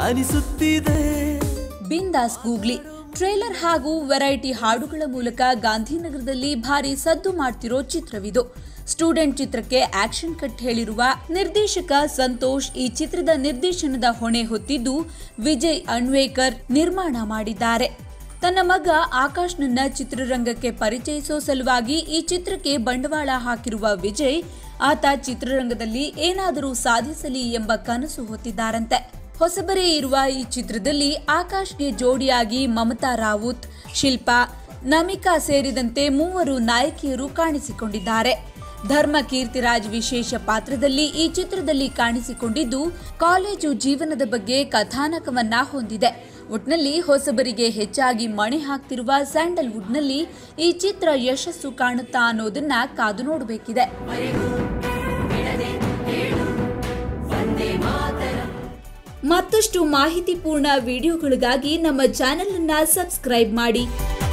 ಕಾಣಿಸುತ್ತಿದೆ. ಬಿಂದಾಸ್ googly trailer ಹಾಗೂ ವೆರೈಟಿ ಹಾಡುಗಳ ಮೂಲಕ ಗಾಂಧಿನಗರದಲ್ಲಿ ಭಾರಿ ಸದ್ದು ಮಾಡ್ತಿರೋ ಚಿತ್ರವಿದು. ಸ್ಟೂಡೆಂಟ್ ಚಿತ್ರಕ್ಕೆ ಆಕ್ಷನ್ ಕಟ್ ಹೇಳಿರುವ ನಿರ್ದೇಶಕ ಸಂತೋಷ್ ಈ ಚಿತ್ರದ ನಿರ್ದೇಶನದ ಹೊಣೆ ಹೊತ್ತಿದ್ದು ವಿಜಯ್ ಅಣ್ವೇಕರ್ ನಿರ್ಮಾಣ ಮಾಡಿದ್ದಾರೆ. ತನ್ನ ಮಗ ಆಕಾಶ್ನನ್ನ ಚಿತ್ರರಂಗಕ್ಕೆ ಪರಿಚಯಿಸೋ ಸಲುವಾಗಿ ಈ ಚಿತ್ರಕ್ಕೆ ಬಂಡವಾಳ ಹಾಕಿರುವ ವಿಜಯ್ ಆತ ಚಿತ್ರರಂಗದಲ್ಲಿ ಏನಾದರೂ ಸಾಧಿಸಲಿ ಎಂಬ ಕನಸು ಹೊತ್ತಿದ್ದಾರಂತೆ. ಹೊಸಬರೇ ಇರುವ ಈ ಚಿತ್ರದಲ್ಲಿ ಆಕಾಶ್ಗೆ ಜೋಡಿಯಾಗಿ ಮಮತಾ ರಾವುತ್, ಶಿಲ್ಪಾ, ನಮಿಕಾ ಸೇರಿದಂತೆ 3 ನಾಯಕಿಯರು ಕಾಣಿಸಿಕೊಂಡಿದ್ದಾರೆ. ಧರ್ಮ ಕೀರ್ತಿರಾಜ್ ವಿಶೇಷ ಪಾತ್ರದಲ್ಲಿ ಈ ಚಿತ್ರದಲ್ಲಿ ಕಾಣಿಸಿಕೊಂಡಿದ್ದು ಕಾಲೇಜು ಜೀವನದ ಬಗ್ಗೆ ಕಥಾನಕವನ್ನ ಹೊಂದಿದೆ. ಒಟ್ನಲ್ಲಿ ಹೊಸಬರಿಗೆ ಹೆಚ್ಚಾಗಿ ಮಣೆ ಹಾಕ್ತಿರುವ ಸ್ಯಾಂಡಲ್ವುಡ್ನಲ್ಲಿ ಈ ಚಿತ್ರ ಯಶಸ್ಸು ಕಾಣುತ್ತಾ ಅನ್ನೋದನ್ನ ಕಾದು ನೋಡಬೇಕಿದೆ. ಮತ್ತಷ್ಟು ಮಾಹಿತಿಪೂರ್ಣ ವಿಡಿಯೋಗಳಿಗಾಗಿ ನಮ್ಮ ಚಾನೆಲ್ ಅನ್ನು ಸಬ್ಸ್ಕ್ರೈಬ್ ಮಾಡಿ.